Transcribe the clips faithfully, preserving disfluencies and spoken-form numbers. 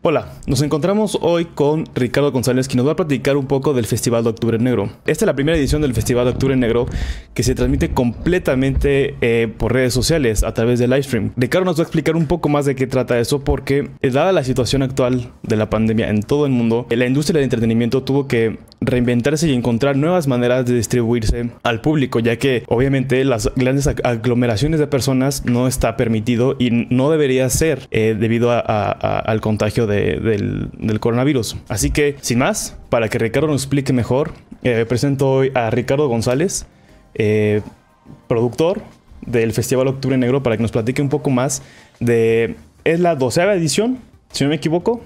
Hola, nos encontramos hoy con Ricardo González, quien nos va a platicar un poco del Festival de Octubre Negro. Esta es la primera edición del Festival de Octubre Negro que se transmite completamente eh, por redes sociales a través de livestream. Ricardo nos va a explicar un poco más de qué trata eso porque, eh, dada la situación actual de la pandemia en todo el mundo, la industria del entretenimiento tuvo que reinventarse y encontrar nuevas maneras de distribuirse al público, ya que obviamente las grandes aglomeraciones de personas no está permitido y no debería ser eh, debido a, a, a, al contagio de, del, del coronavirus. Así que, sin más, para que Ricardo nos explique mejor, eh, presento hoy a Ricardo González, eh, productor del Festival Octubre Negro, para que nos platique un poco más de... Es la doceava edición, si no me equivoco,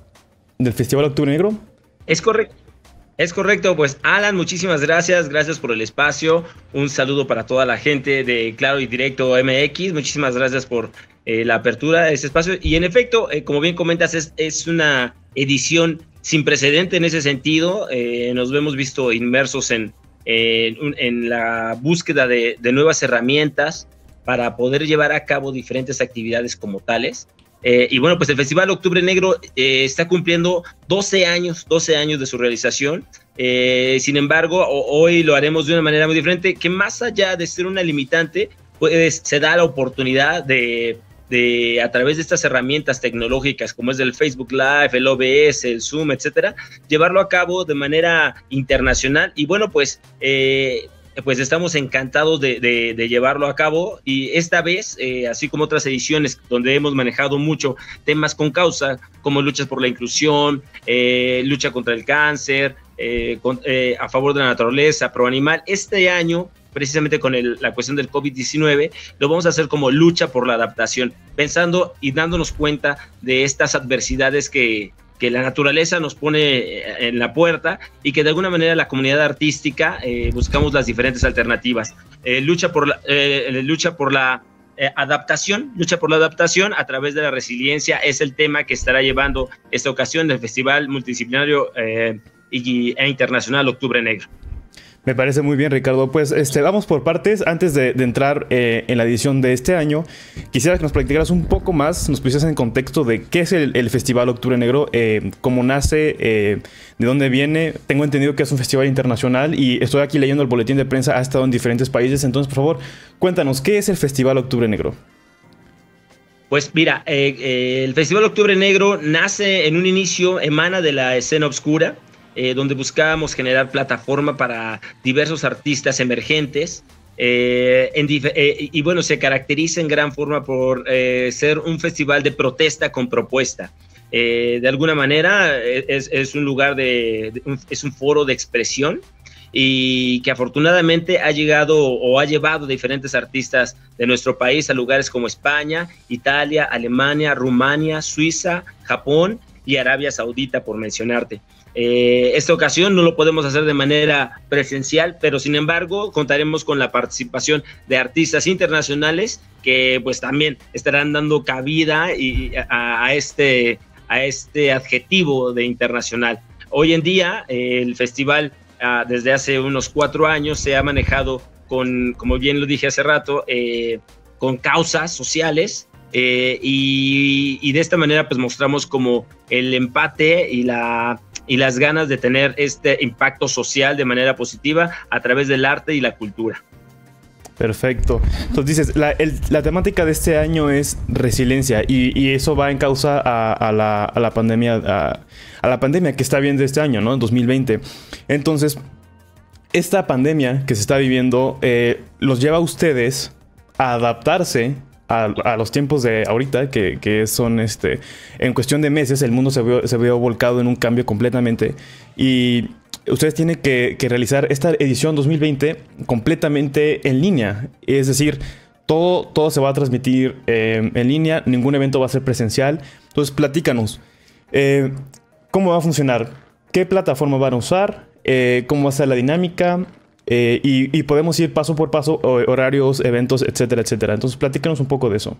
del Festival Octubre Negro. Es correcto. Es correcto, pues Alan, muchísimas gracias, gracias por el espacio, un saludo para toda la gente de Claro y Directo M X, muchísimas gracias por eh, la apertura de este espacio, y en efecto, eh, como bien comentas, es, es una edición sin precedente en ese sentido. Eh, nos hemos visto inmersos en, eh, en, en la búsqueda de, de nuevas herramientas para poder llevar a cabo diferentes actividades como tales. Eh, y bueno, pues el Festival Octubre Negro eh, está cumpliendo doce años, doce años de su realización. Eh, sin embargo, hoy lo haremos de una manera muy diferente, que más allá de ser una limitante, pues se da la oportunidad de, de, a través de estas herramientas tecnológicas, como es el Facebook Live, el O B S, el Zoom, etcétera, llevarlo a cabo de manera internacional. Y bueno, pues... Eh, pues estamos encantados de, de, de llevarlo a cabo, y esta vez, eh, así como otras ediciones donde hemos manejado mucho temas con causa, como luchas por la inclusión, eh, lucha contra el cáncer, eh, con, eh, a favor de la naturaleza, pro animal, este año, precisamente con el, la cuestión del COVID diecinueve, lo vamos a hacer como lucha por la adaptación, pensando y dándonos cuenta de estas adversidades que... que la naturaleza nos pone en la puerta, y que de alguna manera la comunidad artística eh, buscamos las diferentes alternativas. Eh, lucha por la, eh, lucha por la eh, adaptación, lucha por la adaptación a través de la resiliencia es el tema que estará llevando esta ocasión del Festival Multidisciplinario eh, y, e Internacional Octubre Negro. Me parece muy bien, Ricardo. Pues este, vamos por partes. Antes de, de entrar eh, en la edición de este año, quisiera que nos platicaras un poco más, nos pusieras en contexto de qué es el, el Festival Octubre Negro, eh, cómo nace, eh, de dónde viene. Tengo entendido que es un festival internacional y estoy aquí leyendo el boletín de prensa, ha estado en diferentes países. Entonces, por favor, cuéntanos, ¿qué es el Festival Octubre Negro? Pues mira, eh, eh, el Festival Octubre Negro nace en un inicio, emana de la escena oscura, Eh, donde buscábamos generar plataforma para diversos artistas emergentes, eh, en eh, y bueno, se caracteriza en gran forma por eh, ser un festival de protesta con propuesta. Eh, de alguna manera es, es un lugar de, de un, es un foro de expresión, y que afortunadamente ha llegado o ha llevado diferentes artistas de nuestro país a lugares como España, Italia, Alemania, Rumania, Suiza, Japón y Arabia Saudita, por mencionarte. Eh, esta ocasión no lo podemos hacer de manera presencial, pero sin embargo contaremos con la participación de artistas internacionales que pues también estarán dando cabida y, a, a, este, a este adjetivo de internacional. Hoy en día eh, el festival uh, desde hace unos cuatro años se ha manejado con, como bien lo dije hace rato, eh, con causas sociales. Eh, y, y de esta manera pues mostramos como el empate y, la, y las ganas de tener este impacto social de manera positiva a través del arte y la cultura. Perfecto. Entonces dices, la, el, la temática de este año es resiliencia, y, y eso va en causa a, a, la, a la pandemia a, a la pandemia que está viviendo este año, ¿no? En dos mil veinte. Entonces, esta pandemia que se está viviendo eh, los lleva a ustedes a adaptarse A, a los tiempos de ahorita, que, que son este, en cuestión de meses, el mundo se vio, se vio volcado en un cambio completamente, y ustedes tienen que, que realizar esta edición dos mil veinte completamente en línea. Es decir, todo, todo se va a transmitir eh, en línea, ningún evento va a ser presencial. Entonces, platícanos, eh, ¿cómo va a funcionar? ¿Qué plataforma van a usar? Eh, ¿Cómo va a ser la dinámica? Eh, y, y podemos ir paso por paso, horarios, eventos, etcétera, etcétera. Entonces, platícanos un poco de eso.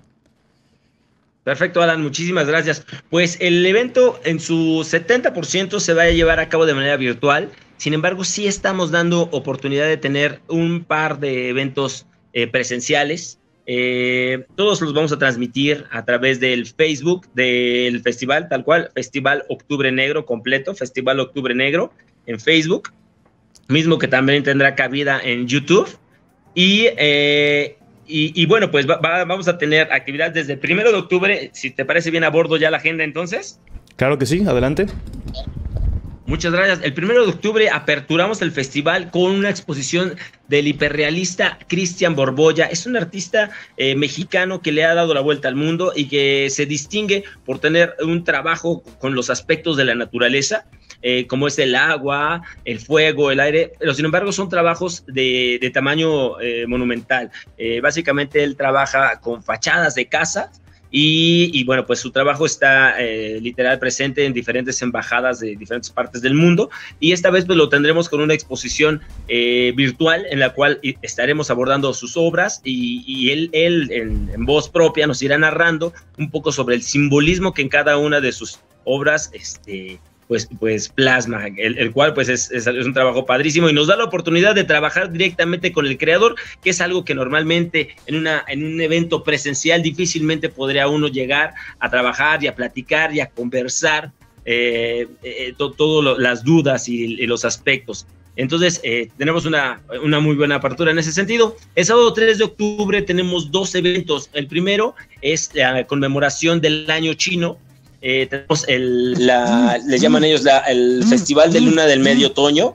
Perfecto, Alan, muchísimas gracias. Pues el evento en su setenta por ciento se va a llevar a cabo de manera virtual. Sin embargo, sí estamos dando oportunidad de tener un par de eventos eh, presenciales. Eh, todos los vamos a transmitir a través del Facebook del festival, tal cual, Festival Octubre Negro completo, Festival Octubre Negro en Facebook, mismo que también tendrá cabida en YouTube. Y, eh, y, y bueno, pues va, va, vamos a tener actividad desde el primero de octubre, si te parece bien, abordo ya la agenda entonces. Claro que sí, adelante. Muchas gracias. El primero de octubre aperturamos el festival con una exposición del hiperrealista Cristian Borbolla. Es un artista eh, mexicano que le ha dado la vuelta al mundo y que se distingue por tener un trabajo con los aspectos de la naturaleza, eh, como es el agua, el fuego, el aire, pero sin embargo son trabajos de, de tamaño eh, monumental. Eh, básicamente él trabaja con fachadas de casas. Y, y bueno, pues su trabajo está eh, literal presente en diferentes embajadas de diferentes partes del mundo, y esta vez pues lo tendremos con una exposición eh, virtual en la cual estaremos abordando sus obras, y, y él, él en, en voz propia nos irá narrando un poco sobre el simbolismo que en cada una de sus obras este, pues, pues plasma, el, el cual pues es, es, es un trabajo padrísimo y nos da la oportunidad de trabajar directamente con el creador, que es algo que normalmente en, una, en un evento presencial difícilmente podría uno llegar a trabajar y a platicar y a conversar eh, eh, to, todas las dudas y, y los aspectos. Entonces, eh, tenemos una, una muy buena apertura en ese sentido. El sábado tres de octubre tenemos dos eventos. El primero es la conmemoración del año chino. Eh, tenemos el, la, le llaman ellos la, el Festival de Luna del Medio Otoño.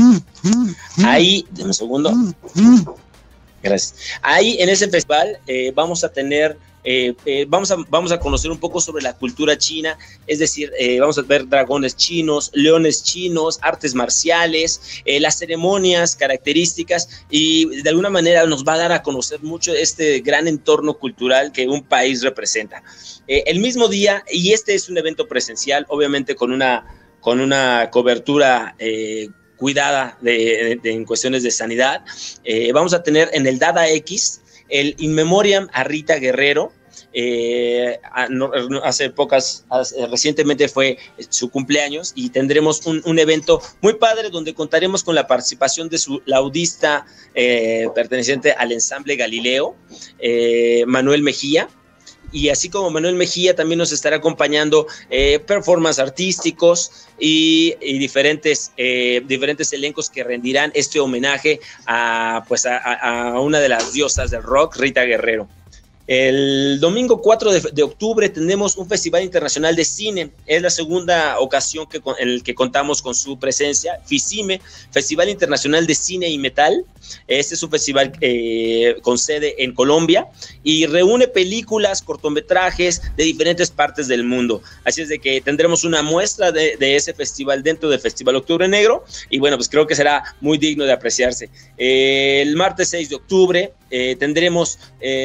Ahí, dame un segundo. Gracias. Ahí en ese festival eh, vamos a tener, eh, eh, vamos, a, vamos a conocer un poco sobre la cultura china, es decir, eh, vamos a ver dragones chinos, leones chinos, artes marciales, eh, las ceremonias, características, y de alguna manera nos va a dar a conocer mucho este gran entorno cultural que un país representa. Eh, el mismo día, y este es un evento presencial, obviamente con una, con una cobertura eh, cuidada de, de, de, en cuestiones de sanidad, eh, vamos a tener en el Dada X el In Memoriam a Rita Guerrero. Eh, a, no, hace pocas, hace, recientemente fue su cumpleaños, y tendremos un, un evento muy padre donde contaremos con la participación de su laudista eh, perteneciente al ensamble Galileo, eh, Manuel Mejía. Y así como Manuel Mejía también nos estará acompañando eh, performances artísticos y, y diferentes, eh, diferentes elencos que rendirán este homenaje a, pues a, a una de las diosas del rock, Rita Guerrero. El domingo cuatro de, de octubre tenemos un Festival Internacional de Cine. Es la segunda ocasión que, en el que contamos con su presencia. FICIME, Festival Internacional de Cine y Metal. Este es un festival eh, con sede en Colombia y reúne películas, cortometrajes de diferentes partes del mundo. Así es de que tendremos una muestra de, de ese festival dentro del Festival Octubre Negro, y bueno, pues creo que será muy digno de apreciarse. Eh, el martes seis de octubre eh, tendremos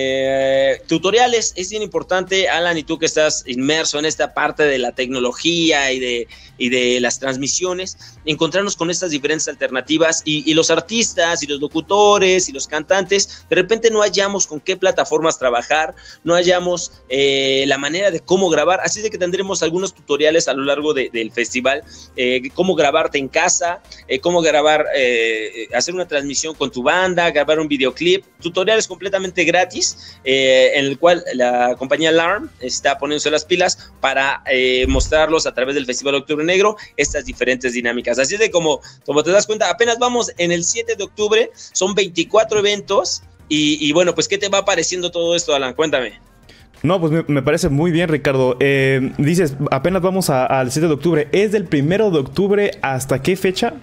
eh, tutoriales. Es bien importante, Alan, y tú que estás inmerso en esta parte de la tecnología y de, y de las transmisiones, encontrarnos con estas diferentes alternativas, y, y los artistas y los locutores y los cantantes de repente no hallamos con qué plataformas trabajar, no hallamos eh, la manera de cómo grabar, así de que tendremos algunos tutoriales a lo largo de, del festival, eh, cómo grabarte en casa, eh, cómo grabar, eh, hacer una transmisión con tu banda, grabar un videoclip, tutoriales completamente gratis, eh, en el cual la compañía Alarm está poniéndose las pilas para eh, mostrarlos a través del Festival Octubre Negro, estas diferentes dinámicas. Así de como, como te das cuenta, apenas vamos en el siete de octubre, son veinticuatro eventos, y, y bueno, pues ¿qué te va pareciendo todo esto, Alan? Cuéntame. No, pues me, me parece muy bien, Ricardo. Eh, dices, apenas vamos al siete de octubre. ¿Es del primero de octubre hasta qué fecha?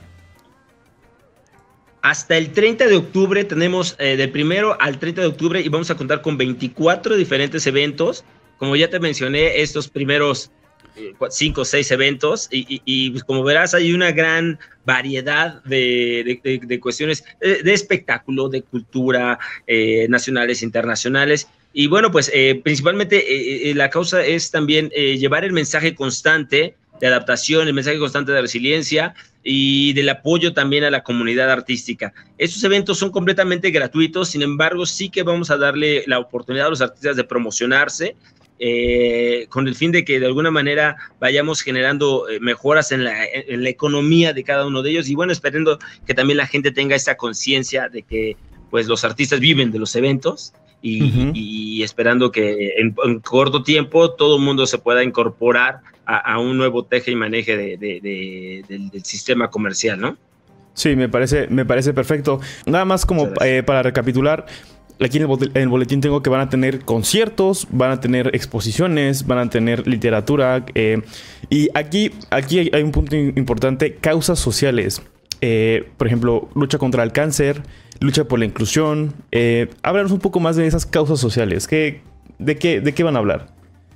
Hasta el treinta de octubre tenemos eh, del primero al treinta de octubre, y vamos a contar con veinticuatro diferentes eventos. Como ya te mencioné, estos primeros cinco o seis eventos, y, y, y pues como verás hay una gran variedad de, de, de, de cuestiones de, de espectáculo, de cultura, eh, nacionales, internacionales, y bueno, pues eh, principalmente eh, la causa es también eh, llevar el mensaje constante de adaptación, el mensaje constante de resiliencia y del apoyo también a la comunidad artística. Estos eventos son completamente gratuitos, sin embargo sí que vamos a darle la oportunidad a los artistas de promocionarse, Eh, con el fin de que de alguna manera vayamos generando eh, mejoras en la, en la economía de cada uno de ellos, y bueno, esperando que también la gente tenga esta conciencia de que pues los artistas viven de los eventos, y, Uh-huh. y, y esperando que en, en corto tiempo todo el mundo se pueda incorporar a, a un nuevo teje y maneje de, de, de, del, del sistema comercial, ¿no? Sí, me parece, me parece perfecto. Nada más como eh, para recapitular, aquí en el, en el boletín tengo que van a tener conciertos, van a tener exposiciones, van a tener literatura. Eh, y aquí, aquí hay, hay un punto importante, causas sociales. Eh, por ejemplo, lucha contra el cáncer, lucha por la inclusión. Eh, háblanos un poco más de esas causas sociales. ¿Qué, de, qué, ¿De qué van a hablar?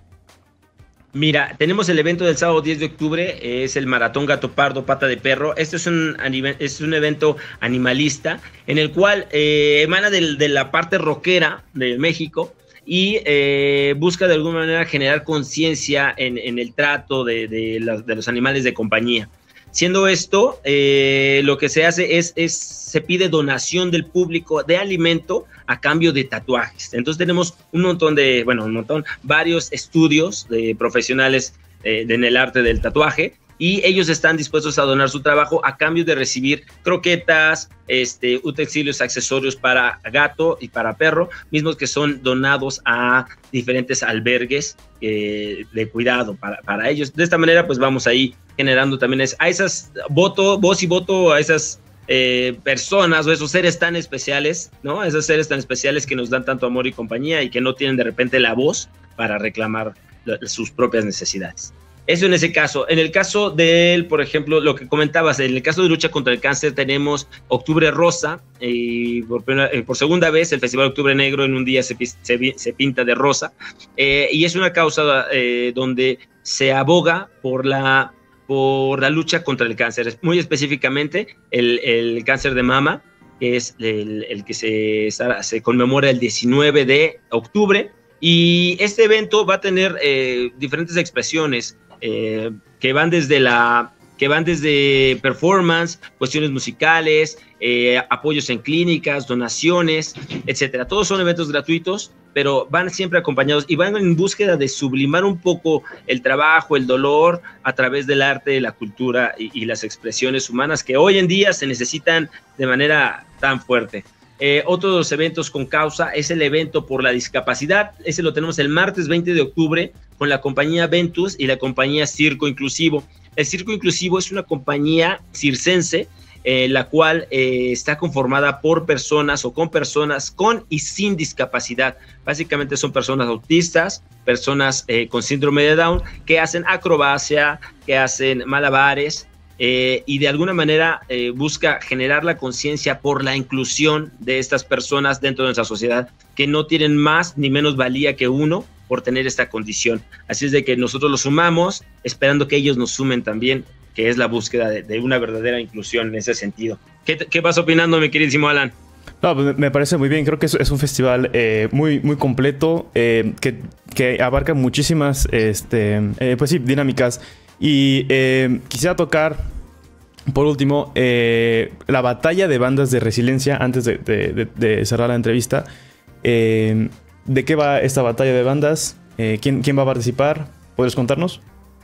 Mira, tenemos el evento del sábado diez de octubre, es el Maratón Gato Pardo Pata de Perro. Este es un, es un evento animalista en el cual eh, emana de, de la parte rockera de México y eh, busca de alguna manera generar conciencia en, en el trato de, de, la, de los animales de compañía. Siendo esto, eh, lo que se hace es, es, se pide donación del público de alimento a cambio de tatuajes. Entonces tenemos un montón de, bueno, un montón, varios estudios de profesionales eh, de, en el arte del tatuaje, y ellos están dispuestos a donar su trabajo a cambio de recibir croquetas, este, utensilios, accesorios para gato y para perro, mismos que son donados a diferentes albergues eh, de cuidado para, para ellos. De esta manera, pues vamos ahí generando también es, a esas voto, voz y voto a esas eh, personas o esos seres tan especiales, ¿no? Esos seres tan especiales que nos dan tanto amor y compañía y que no tienen de repente la voz para reclamar sus propias necesidades. Eso en ese caso. En el caso del, por ejemplo, lo que comentabas, en el caso de lucha contra el cáncer tenemos Octubre Rosa, y por, por segunda vez el Festival Octubre Negro en un día se, se, se pinta de rosa, eh, y es una causa eh, donde se aboga por la, por la lucha contra el cáncer, muy específicamente el, el cáncer de mama, que es el, el que se, se conmemora el diecinueve de octubre, y este evento va a tener eh, diferentes expresiones, Eh, que van desde la que van desde performance, cuestiones musicales, eh, apoyos en clínicas, donaciones, etcétera. Todos son eventos gratuitos, pero van siempre acompañados y van en búsqueda de sublimar un poco el trabajo, el dolor a través del arte, la cultura y, y las expresiones humanas que hoy en día se necesitan de manera tan fuerte. Eh, otro de los eventos con causa es el evento por la discapacidad. Ese lo tenemos el martes veinte de octubre con la compañía Ventus y la compañía Circo Inclusivo. El Circo Inclusivo es una compañía circense, eh, la cual eh, está conformada por personas o con personas con y sin discapacidad. Básicamente son personas autistas, personas eh, con síndrome de Down, que hacen acrobacia, que hacen malabares, Eh, y de alguna manera eh, busca generar la conciencia por la inclusión de estas personas dentro de nuestra sociedad que no tienen más ni menos valía que uno por tener esta condición. Así es de que nosotros los sumamos esperando que ellos nos sumen también, que es la búsqueda de, de una verdadera inclusión en ese sentido. ¿Qué, qué vas opinando, mi queridísimo Alan? No, pues me parece muy bien. Creo que es, es un festival eh, muy, muy completo, eh, que, que abarca muchísimas este, eh, pues sí, dinámicas. Y eh, quisiera tocar, por último, eh, la batalla de bandas de resiliencia antes de, de, de, de cerrar la entrevista. Eh, ¿De qué va esta batalla de bandas? Eh, ¿quién, ¿Quién va a participar? ¿Puedes contarnos?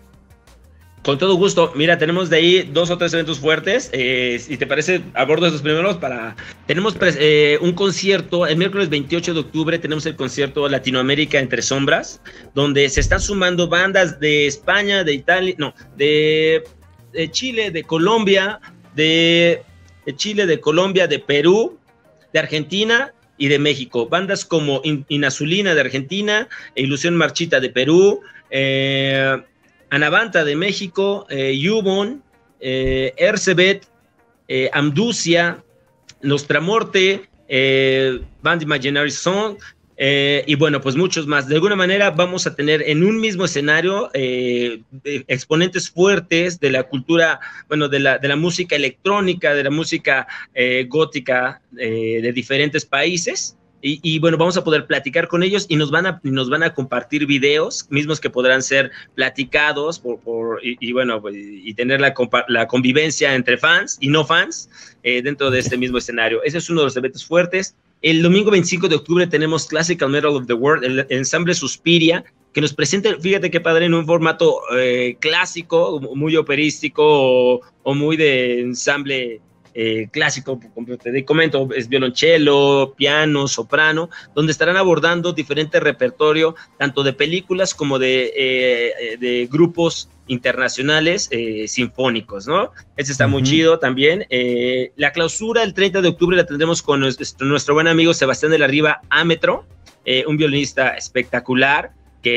Con todo gusto. Mira, tenemos de ahí dos o tres eventos fuertes. Eh, si te parece, abordo estos primeros para... Tenemos eh, un concierto, el miércoles veintiocho de octubre tenemos el concierto Latinoamérica Entre Sombras, donde se están sumando bandas de España, de Italia, no, de, de Chile, de Colombia, de, de Chile, de Colombia, de Perú, de Argentina y de México. Bandas como In, Inazulina de Argentina, Ilusión Marchita de Perú, eh... Anavanta de México, eh, Yubon, eh, Ercebet, eh, Amducia, Nostramorte, eh, Band Imaginary Song, eh, y bueno, pues muchos más. De alguna manera vamos a tener en un mismo escenario eh, exponentes fuertes de la cultura, bueno, de la, de la música electrónica, de la música eh, gótica eh, de diferentes países. Y, y bueno, vamos a poder platicar con ellos y nos van a, nos van a compartir videos mismos que podrán ser platicados por, por, y, y bueno, pues, y tener la, la convivencia entre fans y no fans eh, dentro de este mismo escenario. Ese es uno de los eventos fuertes. El domingo veinticinco de octubre tenemos Classical Metal of the World, el, el ensamble Suspiria, que nos presenta, fíjate qué padre, en un formato eh, clásico, muy operístico o, o muy de ensamble eh, clásico, como te comento, es violonchelo, piano, soprano, donde estarán abordando diferente repertorio, tanto de películas como de, eh, de grupos internacionales eh, sinfónicos, ¿no? Este está uh-huh. muy chido también. Eh, la clausura el treinta de octubre la tendremos con nuestro, nuestro buen amigo Sebastián de la Riva Ametro, eh, un violinista espectacular,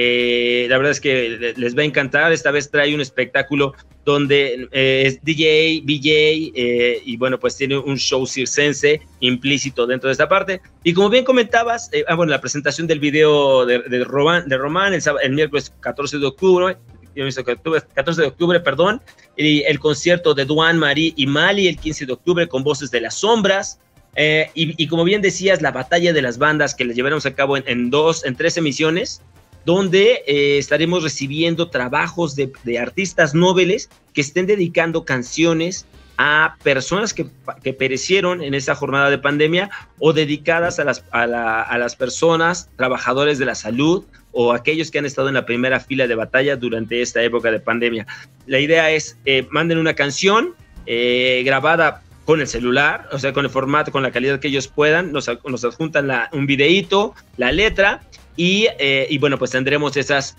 que la verdad es que les va a encantar. Esta vez trae un espectáculo donde eh, es D J, V J, eh, y bueno, pues tiene un show circense implícito dentro de esta parte. Y como bien comentabas, eh, ah, bueno, la presentación del video de, de, Román, de Román el, el miércoles catorce de octubre, catorce de octubre, perdón, y el concierto de Duan, Marie y Mali el quince de octubre con Voces de las Sombras. Eh, y, y como bien decías, la batalla de las bandas que le llevaremos a cabo en, en dos, en tres emisiones, donde eh, estaremos recibiendo trabajos de, de artistas nobles que estén dedicando canciones a personas que, que perecieron en esta jornada de pandemia, o dedicadas a las, a, la, a las personas, trabajadores de la salud, o aquellos que han estado en la primera fila de batalla durante esta época de pandemia. La idea es, eh, manden una canción eh, grabada con el celular, o sea, con el formato, con la calidad que ellos puedan, nos, nos adjuntan la, un videíto, la letra, y, eh, y bueno, pues tendremos esas,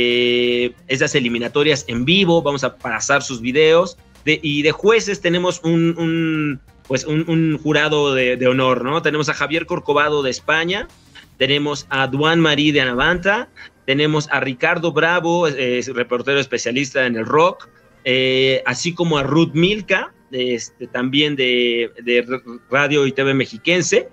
eh, esas eliminatorias en vivo, vamos a pasar sus videos, de, y de jueces tenemos un, un, pues un, un jurado de, de honor, ¿no? Tenemos a Javier Corcovado de España, tenemos a Duan Marie de Anavanta, tenemos a Ricardo Bravo, eh, reportero especialista en el rock, eh, así como a Ruth Milka, este, también de, de Radio y T V Mexiquense.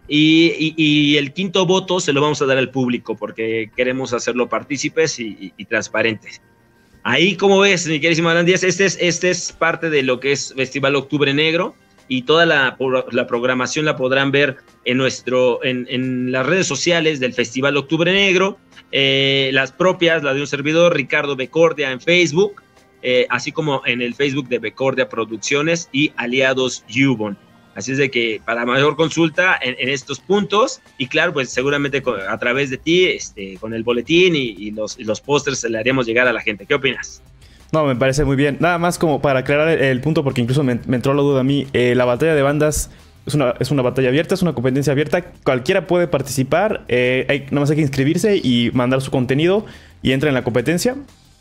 Y, y, y el quinto voto se lo vamos a dar al público porque queremos hacerlo partícipes y, y, y transparentes. Ahí, como ves, mi queridísimo Alan Díaz, este es, este es parte de lo que es Festival Octubre Negro, y toda la, la programación la podrán ver en, nuestro, en, en las redes sociales del Festival Octubre Negro, eh, las propias, la de un servidor, Ricardo Becordia, en Facebook, eh, así como en el Facebook de Becordia Producciones y Aliados Yubon. Así es de que para mayor consulta en, en estos puntos, y claro, pues seguramente con, a través de ti, este, con el boletín y, y los, y los pósters se le haremos llegar a la gente. ¿Qué opinas? No, me parece muy bien. Nada más como para aclarar el, el punto, porque incluso me, me entró la duda a mí. Eh, la batalla de bandas es una, es una batalla abierta, es una competencia abierta. Cualquiera puede participar. Eh, hay, nada más hay que inscribirse y mandar su contenido y entra en la competencia.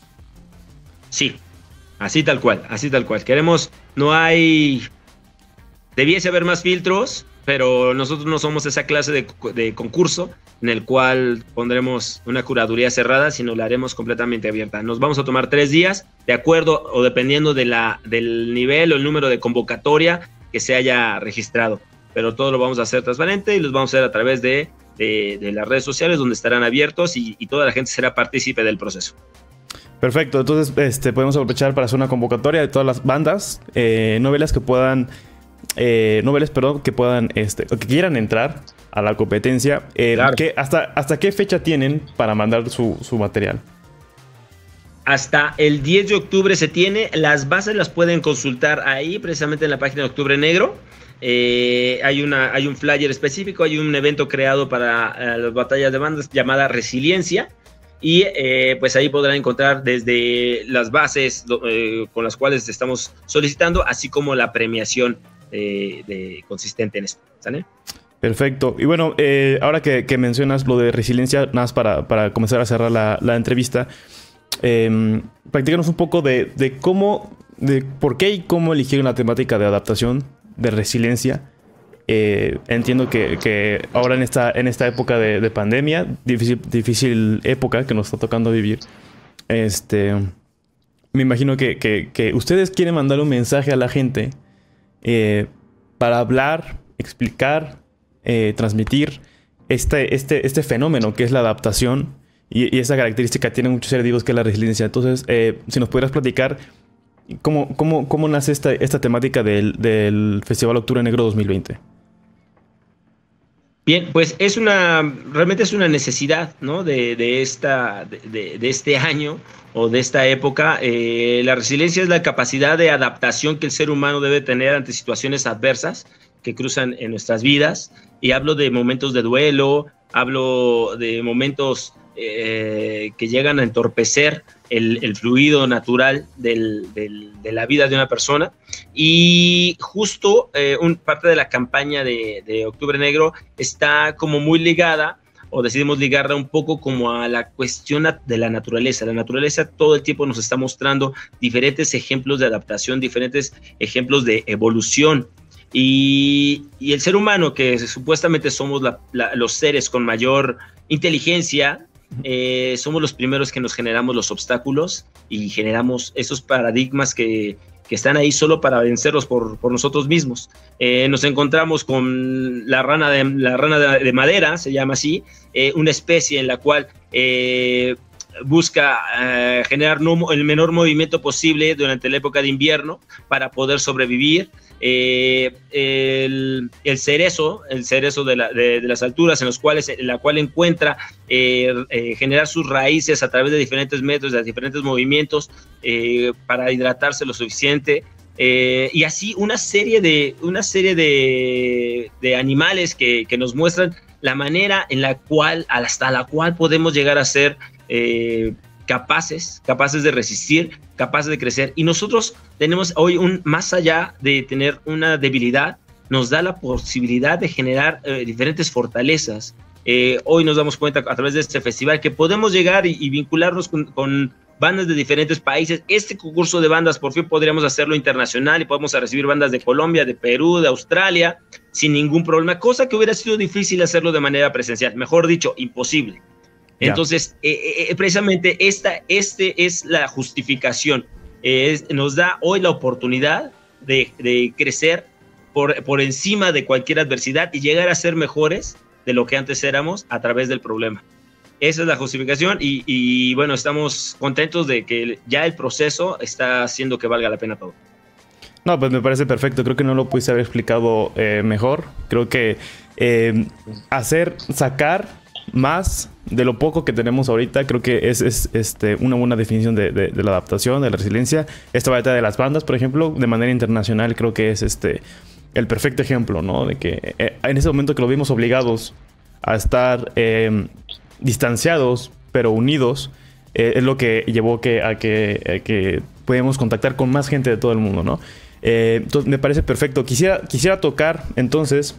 Sí, así tal cual, así tal cual. Queremos, no hay... Debiese haber más filtros, pero nosotros no somos esa clase de, de concurso en el cual pondremos una curaduría cerrada, sino la haremos completamente abierta. Nos vamos a tomar tres días, de acuerdo o dependiendo de la, del nivel o el número de convocatoria que se haya registrado. Pero todo lo vamos a hacer transparente y los vamos a hacer a través de, de, de las redes sociales, donde estarán abiertos y, y toda la gente será partícipe del proceso. Perfecto, entonces este, podemos aprovechar para hacer una convocatoria de todas las bandas, eh, novelas que puedan... Eh, noveles, perdón, que puedan, este, que quieran entrar a la competencia. Eh, claro. ¿qué, hasta, ¿Hasta qué fecha tienen para mandar su, su material? Hasta el diez de octubre se tiene. Las bases las pueden consultar ahí, precisamente en la página de Octubre Negro. Eh, hay, una, hay un flyer específico, hay un evento creado para uh, las batallas de bandas llamada Resiliencia. Y eh, pues ahí podrán encontrar desde las bases eh, con las cuales estamos solicitando, así como la premiación De, de consistente en esto, ¿sale? Perfecto. Y bueno, eh, ahora que, que mencionas lo de resiliencia, nada más para, para comenzar a cerrar la, la entrevista, eh, practícanos un poco de, de cómo, de por qué y cómo eligieron la temática de adaptación, de resiliencia. Eh, entiendo que, que ahora en esta, en esta época de, de pandemia, difícil, difícil época que nos está tocando vivir, este, me imagino que, que, que ustedes quieren mandar un mensaje a la gente Eh, para hablar, explicar, eh, transmitir este, este, este fenómeno que es la adaptación, y, y esa característica tiene muchos seres vivos que es la resiliencia. Entonces, eh, si nos pudieras platicar cómo, cómo, cómo nace esta, esta temática del, del Festival Octubre Negro dos mil veinte. Bien, pues es una, realmente es una necesidad, ¿no? De, de, esta, de, de este año o de esta época. Eh, la resiliencia es la capacidad de adaptación que el ser humano debe tener ante situaciones adversas que cruzan en nuestras vidas. Y hablo de momentos de duelo, hablo de momentos eh, que llegan a entorpecer el, el fluido natural del, del, de la vida de una persona. Y justo eh, un, parte de la campaña de, de Octubre Negro está como muy ligada, o decidimos ligarla un poco como a la cuestión de la naturaleza. La naturaleza todo el tiempo nos está mostrando diferentes ejemplos de adaptación, diferentes ejemplos de evolución. Y, y el ser humano, que supuestamente somos la, la, los seres con mayor inteligencia, eh, somos los primeros que nos generamos los obstáculos y generamos esos paradigmas que, que están ahí solo para vencerlos por, por nosotros mismos. Eh, nos encontramos con la rana de, la rana de, de madera, se llama así, eh, una especie en la cual eh, busca eh, generar no, el menor movimiento posible durante la época de invierno para poder sobrevivir. Eh, el, el cerezo, el cerezo de, la, de, de las alturas en los cuales, en la cual encuentra eh, eh, generar sus raíces a través de diferentes métodos, de diferentes movimientos eh, para hidratarse lo suficiente. Eh, y así una serie de, una serie de, de animales que, que nos muestran la manera en la cual, hasta la cual podemos llegar a ser eh, capaces, capaces de resistir, capaces de crecer. Y nosotros tenemos hoy, un, más allá de tener una debilidad, nos da la posibilidad de generar eh, diferentes fortalezas. Eh, hoy nos damos cuenta a través de este festival que podemos llegar y, y vincularnos con, con bandas de diferentes países. Este concurso de bandas por fin podríamos hacerlo internacional y podemos recibir bandas de Colombia, de Perú, de Australia, sin ningún problema, cosa que hubiera sido difícil hacerlo de manera presencial, mejor dicho, imposible. Entonces, eh, eh, precisamente esta este es la justificación. Eh, es, nos da hoy la oportunidad de, de crecer por, por encima de cualquier adversidad y llegar a ser mejores de lo que antes éramos a través del problema. Esa es la justificación y, y bueno, estamos contentos de que ya el proceso está haciendo que valga la pena todo. No, pues me parece perfecto. Creo que no lo pudiste haber explicado eh, mejor. Creo que eh, hacer, sacar más de lo poco que tenemos ahorita, creo que es, es este, una buena definición de, de, de la adaptación, de la resiliencia. Esta batalla de las bandas, por ejemplo, de manera internacional, creo que es este, el perfecto ejemplo, ¿no? De que eh, en ese momento que lo vimos obligados a estar eh, distanciados, pero unidos, eh, es lo que llevó que, a que, a que podamos contactar con más gente de todo el mundo, ¿no? Eh, entonces, me parece perfecto. Quisiera, quisiera tocar, entonces,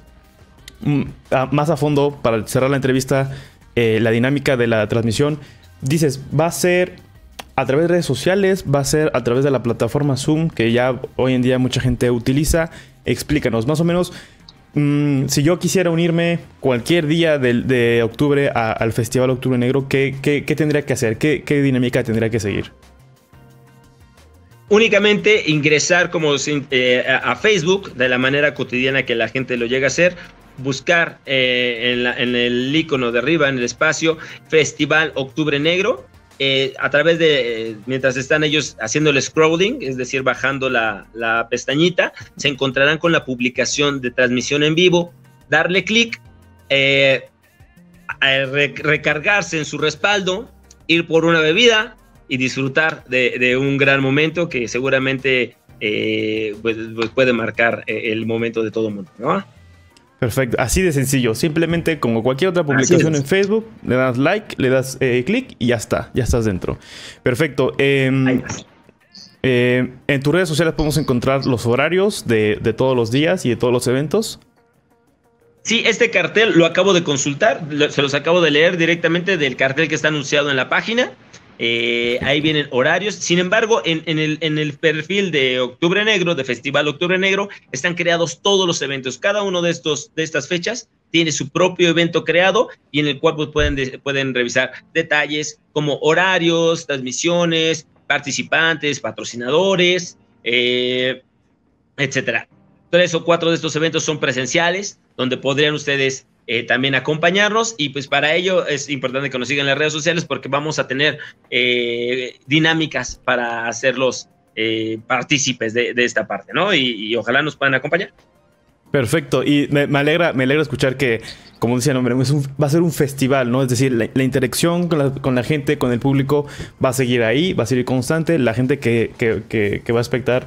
a, más a fondo, para cerrar la entrevista, eh, la dinámica de la transmisión. Dices, va a ser a través de redes sociales, va a ser a través de la plataforma Zoom, que ya hoy en día mucha gente utiliza. Explícanos, más o menos, mmm, si yo quisiera unirme cualquier día de, de octubre a, al Festival Octubre Negro, ¿qué, qué, qué tendría que hacer? ¿Qué, qué dinámica tendría que seguir? Únicamente ingresar como eh, a Facebook de la manera cotidiana que la gente lo llega a hacer, buscar eh, en, la, en el icono de arriba, en el espacio, Festival Octubre Negro, eh, a través de, eh, mientras están ellos haciendo el scrolling, es decir, bajando la, la pestañita, se encontrarán con la publicación de transmisión en vivo, darle clic, eh, re recargarse en su respaldo, ir por una bebida y disfrutar de, de un gran momento que seguramente eh, pues, pues puede marcar eh, el momento de todo el mundo, ¿no? Perfecto, así de sencillo. Simplemente como cualquier otra publicación en Facebook, le das like, le das eh, clic y ya está, ya estás dentro. Perfecto. Eh, eh, en tus redes sociales podemos encontrar los horarios de, de todos los días y de todos los eventos. Sí, este cartel lo acabo de consultar, se los acabo de leer directamente del cartel que está anunciado en la página. Eh, ahí vienen horarios. Sin embargo, en, en, el, en el perfil de Octubre Negro, de Festival Octubre Negro, están creados todos los eventos. Cada uno de, estos, de estas fechas tiene su propio evento creado y en el cual pues, pueden, de, pueden revisar detalles como horarios, transmisiones, participantes, patrocinadores, eh, etcétera. Tres o cuatro de estos eventos son presenciales, donde podrían ustedes Eh, también acompañarnos y pues para ello es importante que nos sigan en las redes sociales porque vamos a tener eh, dinámicas para hacerlos eh, partícipes de, de esta parte, ¿no? Y, y ojalá nos puedan acompañar. Perfecto, y me, me alegra me alegra escuchar que, como decía el nombre, es un, va a ser un festival, ¿no? Es decir, la, la interacción con la, con la gente, con el público va a seguir ahí, va a seguir constante. La gente que, que, que, que va a espectar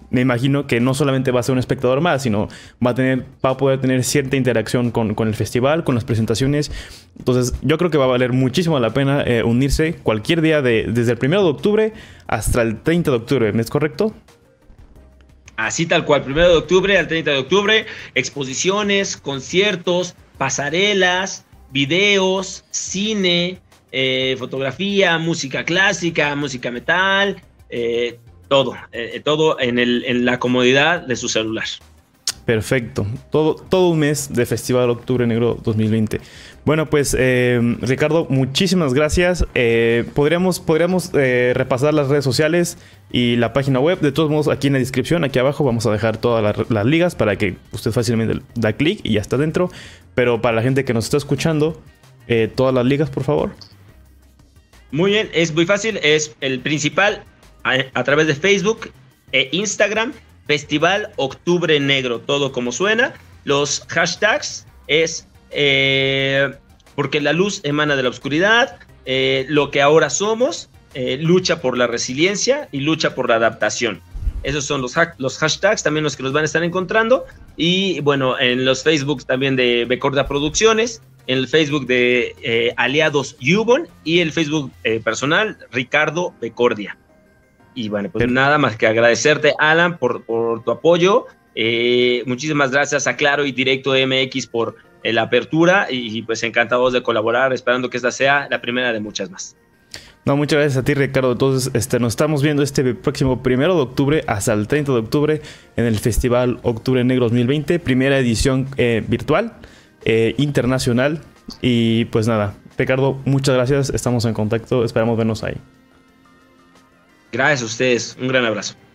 me imagino que no solamente va a ser un espectador más, sino va a, tener, va a poder tener cierta interacción con, con el festival, con las presentaciones. Entonces yo creo que va a valer muchísimo la pena eh, unirse cualquier día de, desde el primero de octubre hasta el treinta de octubre, ¿es correcto? Así tal cual, primero de octubre al treinta de octubre, exposiciones, conciertos, pasarelas, videos, cine, eh, fotografía, música clásica, música metal, eh, todo, eh, todo en, el, en la comodidad de su celular. Perfecto, todo, todo un mes de Festival Octubre Negro dos mil veinte. Bueno, pues eh, Ricardo, muchísimas gracias. Eh, podríamos podríamos eh, repasar las redes sociales y la página web. De todos modos, aquí en la descripción, aquí abajo, vamos a dejar todas las, las ligas para que usted fácilmente da clic y ya está dentro. Pero para la gente que nos está escuchando, eh, todas las ligas, por favor. Muy bien, es muy fácil. Es el principal a, a través de Facebook e Instagram. Festival Octubre Negro, todo como suena. Los hashtags es eh, porque la luz emana de la oscuridad, eh, lo que ahora somos, eh, lucha por la resiliencia y lucha por la adaptación. Esos son los, ha los hashtags, también los que los van a estar encontrando. Y bueno, en los Facebook también de Becordia Producciones, en el Facebook de eh, Aliados Yubon y el Facebook eh, personal Ricardo Becordia. Y bueno, pues Pero, nada más que agradecerte, Alan, por, por tu apoyo. Eh, muchísimas gracias a Claro y Directo M X por eh, la apertura y pues encantados de colaborar, esperando que esta sea la primera de muchas más. No, muchas gracias a ti, Ricardo. Entonces, este, nos estamos viendo este próximo primero de octubre hasta el treinta de octubre en el Festival Octubre Negro dos mil veinte, primera edición eh, virtual, eh, internacional. Y pues nada, Ricardo, muchas gracias. Estamos en contacto. Esperamos vernos ahí. Gracias a ustedes. Un gran abrazo.